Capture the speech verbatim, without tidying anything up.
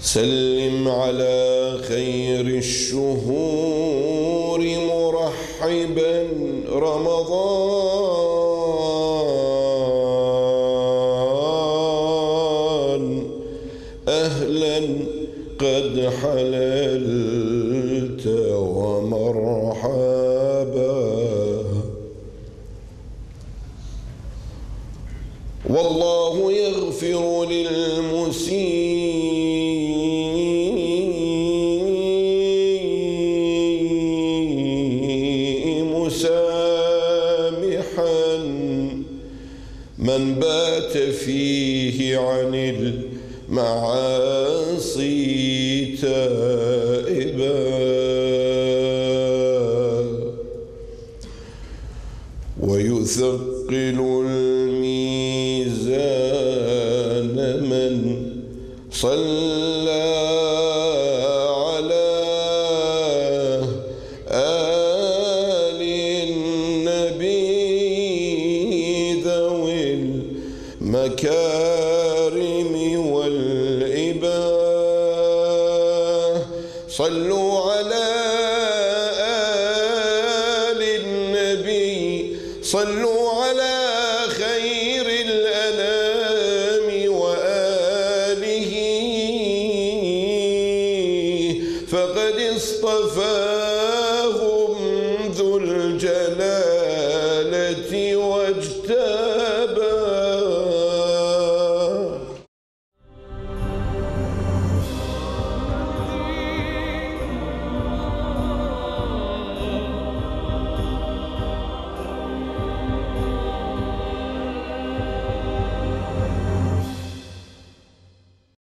سلم على خير الشهور مرحبا رمضان، أهلا قد حللت ومرحبا، والله يغفر للمسيء مسامحا، من بات فيه عن المعاصي تائبا، ويثقل الميزان من صلى على آل النبي ذوي المكارم والإباء، صلوا على آل النبي، صلوا على خير الأنام وآله، فقد اصطفى